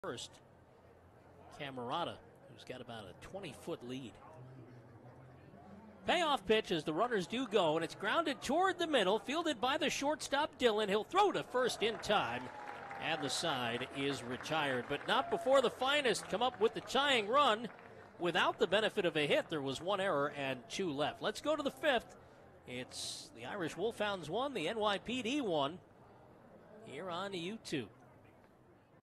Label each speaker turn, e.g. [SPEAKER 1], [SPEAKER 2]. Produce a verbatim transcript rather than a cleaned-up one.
[SPEAKER 1] First, Camerata, who's got about a twenty-foot lead. Payoff pitch as the runners do go, and it's grounded toward the middle, fielded by the shortstop, Dillon. He'll throw to first in time, and the side is retired. But not before the finest come up with the tying run without the benefit of a hit. There was one error and two left. Let's go to the fifth. It's the Irish Wolfhounds one, the N Y P D one, here on YouTube.